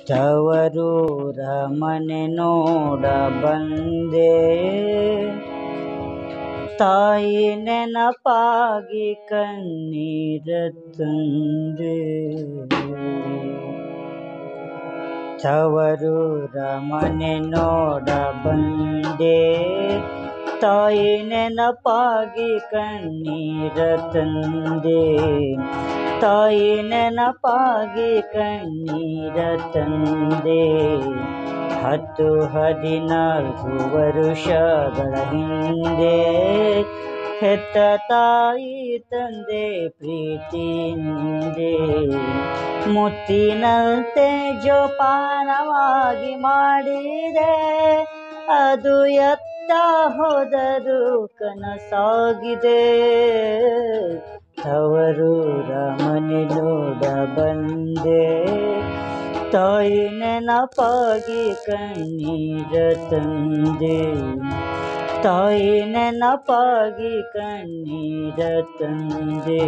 ತವರೂರ ಮನೆ ನೋಡ ಬಂದೆ, ತಾಯಿ ನೆನಪಾಗಿ ಕಣ್ಣೀರ ತಂದೆ. ತವರೂರ ಮನೆ ನೋಡ ಬಂದೆ, ತಾಯಿ ನೆನಪಾಗಿ ಕಣ್ಣೀರ ತಂದೆ. ತಾಯಿ ನೆನಪಾಗಿ ಕಣ್ಣೀರ ತಂದೆ. 10-14 ವರುಷಗಳ ಹಿಂದೆ ಹೆತ್ತ ತಾಯಿ ತಂದೆ ಪ್ರೀತಿಯಿಂದೆ ಮುತ್ತಿನಂತೆ ಜೋಪಾನವಾಗಿ ಮಾಡಿದೆ. ಅದು ಎತ್ತ ಹೋದರೂ ಕನಸಾಗಿದೆ. ತವರೂರ ಮನೆ ನೋಡ ಬಂದೆ, ತಾಯಿ ನೆನಪಾಗಿ ಕಣ್ಣೀರ ತಂದೆ. ತಾಯಿ ನೆನಪಾಗಿ ಕಣ್ಣೀರ ತಂದೆ.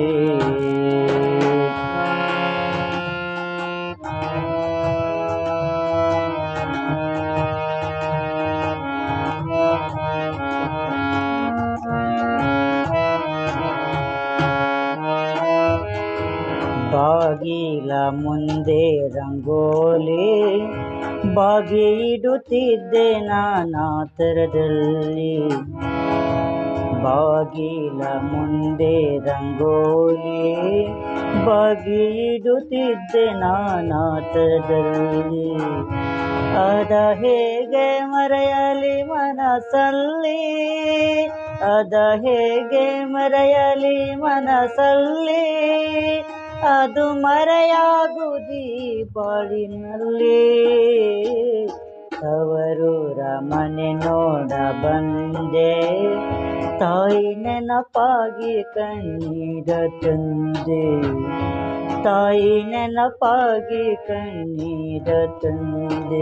ಬಾಗಿಲ ಮುಂದೆ ರಂಗೋಲಿ ಬಾಗಿ ಇಡುತ್ತಿದ್ದೆ ನಾನಾ ಥರದಲ್ಲಿ. ಬಾಗಿಲ ಮುಂದೆ ರಂಗೋಲಿ ಬಾಗಿ ಇಡುತ್ತಿದ್ದೆ ನಾನಾ ಥರದಲ್ಲಿ. ಅದ ಹೇಗೆ ಮರೆಯಲಿ ಮನಸ್ಸಲ್ಲಿ, ಅದ ಹೇಗೆ ಮರೆಯಲಿ ಮನಸ್ಸಲ್ಲಿ. ಅದು ಮರೆಯಾಗುವುದೀ ಬಾಳಿನಲ್ಲಿ. ತವರೂರ ಮನೆ ನೋಡ ಬಂದೆ, ತಾಯಿ ನೆನಪಾಗಿ ಕಣ್ಣೀರ ತಂದೆ. ತಾಯಿ ನೆನಪಾಗಿ ಕಣ್ಣೀರ ತಂದೆ.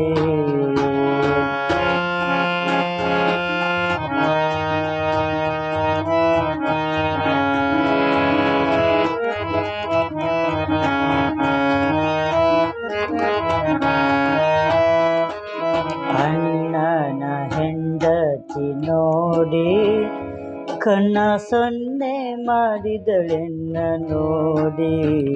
ಅಣ್ಣನ ಹೆಂಡತಿ ನೋಡಿ ಕಣ್ಣ ಸೊನ್ನೆ ಮಾಡಿದಳೆನ್ನ ನೋಡಿ.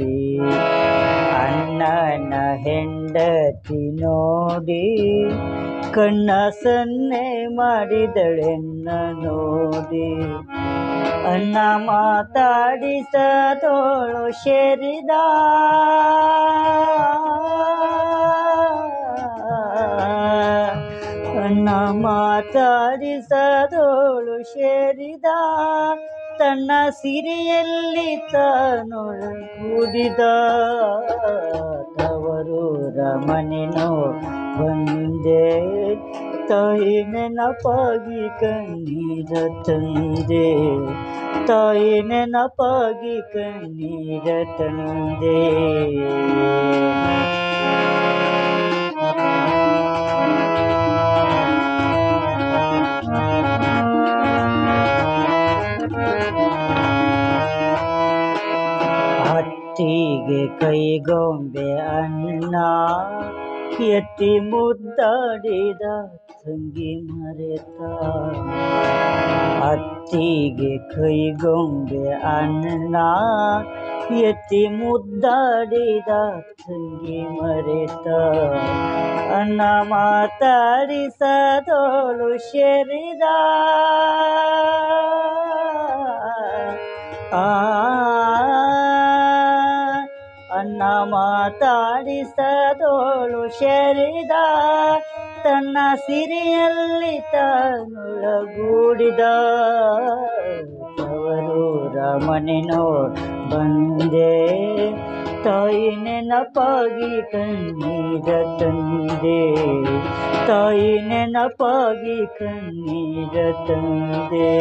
ಅಣ್ಣನ ಹೆಂಡತಿ ನೋಡಿ ಕಣ್ಣ ಸೊನ್ನೆ ಮಾಡಿದಳೆನ್ನ ನೋಡಿ. ಅಣ್ಣ ಮಾತಾಡಿಸದೋಳು ಸೇರಿದ, ಅಣ್ಣ ಮಾತಾಡಿಸದೋಳು ಸೇರಿದ. ತನ್ನ ಸಿರಿಯಲ್ಲಿ ತಾನೊಳಗೂಡಿದ. ತವರೂರ ಮನೆ ನೋಡ ಬಂದೆ, ತಾಯಿ ನೆನಪಾಗಿ ಕಣ್ಣೀರ ತಂದೆ. ತಾಯಿ ನೆನಪಾಗಿ ಕಣ್ಣೀರ ತಂದೆ. ಅತ್ತಿಗೆ ಕೈಗೊಂಬೆ ಅಣ್ಣ ಎತ್ತಿ ಮುದ್ದಾಡಿದ ತಂಗಿ ಮರೆತ. ಅತ್ತಿಗೆ ಕೈಗೊಂಬೆ ಅಣ್ಣ ಎತ್ತಿ ಮುದ್ದಾಡಿದ ತಂಗಿ ಮರೆತ. ಅಣ್ಣ ಮಾತಾಡಿಸದೋಳು ಸೇರಿದ, ಅಣ್ಣ ಮಾತಾಡಿಸದೋಳು ಸೇರಿದ. ತನ್ನ ಸಿರಿಯಲ್ಲಿ ತಾನೊಳಗೂಡಿದ. ತವರೂರ ಮನೆ ನೋಡ ಬಂದೆ, ತಾಯಿ ನೆನಪಾಗಿ ಕಣ್ಣೀರ ತಂದೆ. ತಾಯಿ ನೆನಪಾಗಿ ಕಣ್ಣೀರ ತಂದೆ.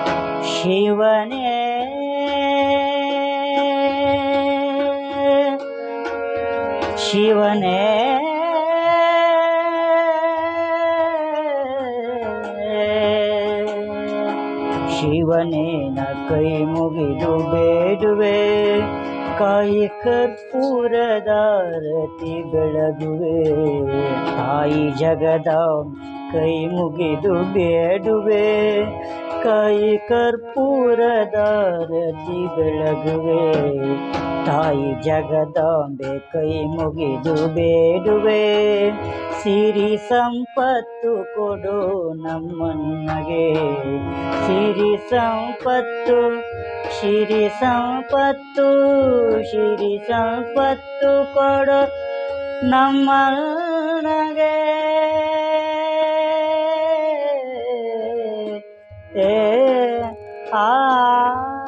ಶಿವನೇ ಶಿವನೇ ಶಿವನೇ ನ ಕೈ ಮುಗಿದು ಬೇಡುವೆ, ಕಾಯಿ ಕರ್ಪೂರದಾರತಿ ಬೆಳಗುವೆ. ತಾಯಿ ಜಗದಾಂಬೆ ಕೈ ಮುಗಿದು ಬೇಡುವೆ, ಕಾಯಿ ಕರ್ಪೂರದಾರತಿ ಬೆಳಗುವೆ. ತಾಯಿ ಜಗದಾಂಬೆ ಕೈ ಮುಗಿದು ಬೇಡುವೆ, ಸಿರಿ ಸಂಪತ್ತು ಕೊಡು ನಮ್ಮನ್ನಗೆ. ಸಿರಿ ಸಂಪತ್ತು, ಸಿರಿ ಸಂಪತ್ತು, ಸಿರಿ ಸಂಪತ್ತು ಕೊಡು ನಮ್ಮನ್ನಗೆ. ಆ